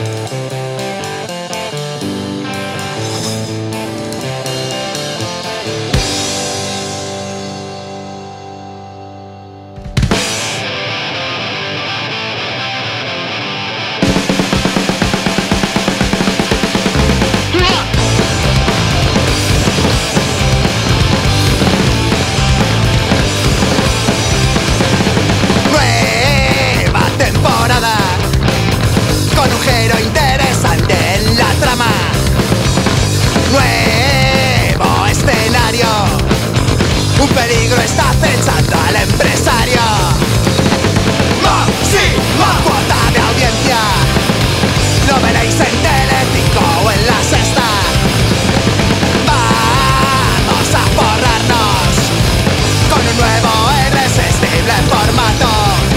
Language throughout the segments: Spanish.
Nuevo escenario, un peligro está acechando al empresario. Máxima cuota de audiencia, lo veréis en Telecinco o en La Sexta. Vamos a forrarnos con un nuevo irresistible formato.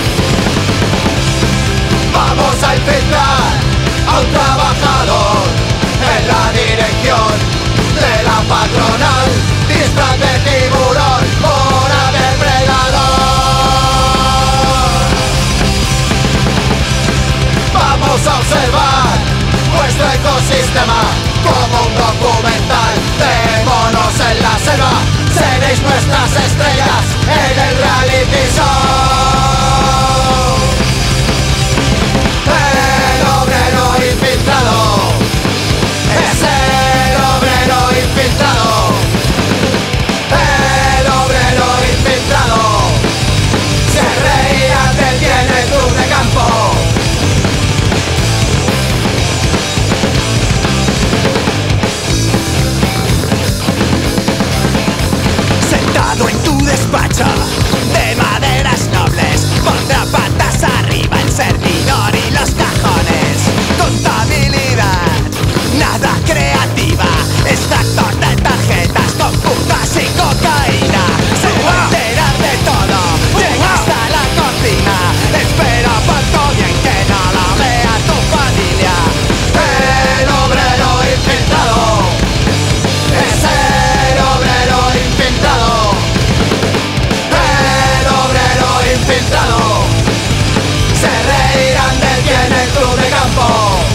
Vamos a infiltrar a un trabajador en la dirección de la patronal, disfraz de tiburón, hora del predador. Vamos a observar vuestro ecosistema como un documental de monos en la selva. Seréis nuestras estrellas en el reality show. El obrero infiltrado es el obrero infiltrado. El obrero infiltrado. Se reirán de ti en el club de campo. Sentado en tu despacho de maderas nobles, pondrá patas arriba el servidor y los cajones. Contabilidad, nada creativa, extractor de tarjetas con putas y cocaína. Se va a enterar de todo, llega hasta la cocina. Espera cuanto bien que no lo vea tu familia. El obrero infiltrado es el obrero infiltrado. El obrero infiltrado. Se reirán de ti en el club de campo.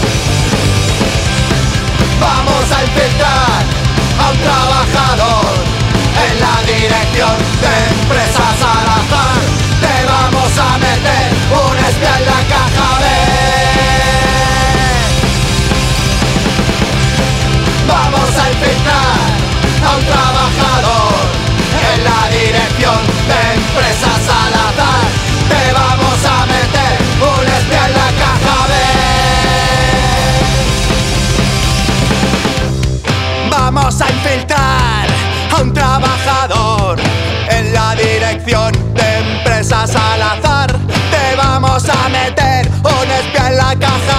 Vamos a infiltrar a un trabajador en la dirección de empresas al azar. Te vamos a meter un espía en la caja B. Vamos a infiltrar a un trabajador en la dirección de empresas al azar. Te vamos a meter un espía en la caja B. Vamos a infiltrar a un trabajador en la dirección de empresas al azar. Te vamos a meter un espía en la caja